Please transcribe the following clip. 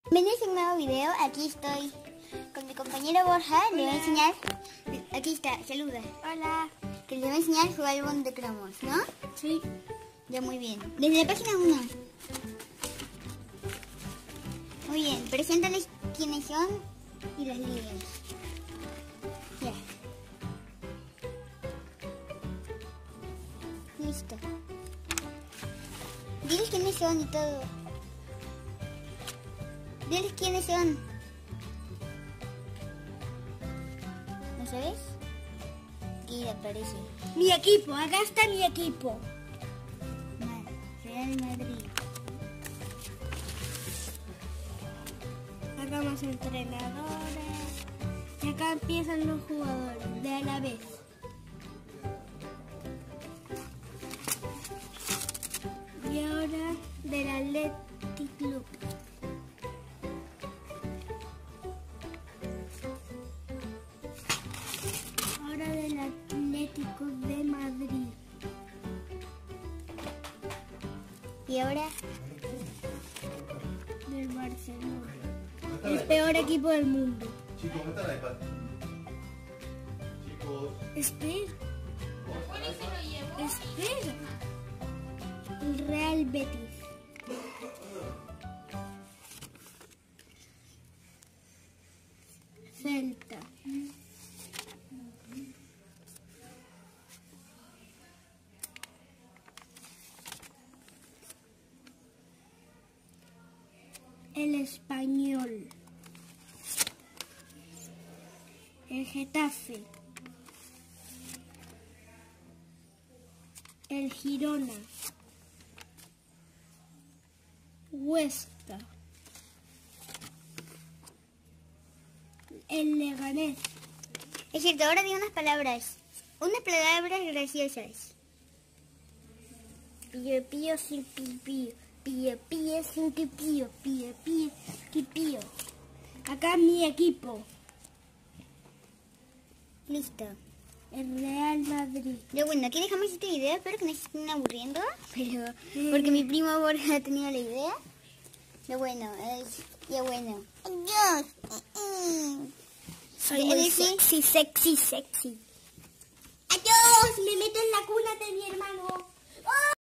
Bienvenidos a un nuevo video. Aquí estoy con mi compañero Borja. Le voy a enseñar. Aquí está, saluda. Hola. Que le voy a enseñar su álbum de cromos, ¿no? Sí. Ya, muy bien. Desde la página 1. Muy bien, preséntales quiénes son y las líneas. Ya. Listo. Diles quiénes son y todo. Diles quiénes son. ¿No sabes? Aquí aparece. Mi equipo, acá está mi equipo. Real Madrid. Acá más entrenadores. Y acá empiezan los jugadores de a la vez. Y ahora del Athletic Club. Ahora del Atlético de Madrid. Y ahora Del Barcelona. El peor equipo del mundo. Chicos, ¿dónde está el iPad? Chicos. Espera. Espera. El Real Betis. Celta. El Español. El Getafe. El Girona. Huesca. El Leganés. es cierto, ahora di unas palabras. Unas palabras graciosas. Pío, pío, sin pipío. Pío, pío, sin pipío. Pío, pío, pipío. Acá mi equipo. Listo. El Real Madrid. Ya bueno, aquí dejamos este video. Espero que no se estén aburriendo. Pero porque mi primo Borja ha tenido la idea. Ya bueno, Adiós. Soy muy muy sexy. Adiós. Me meto en la cuna de mi hermano.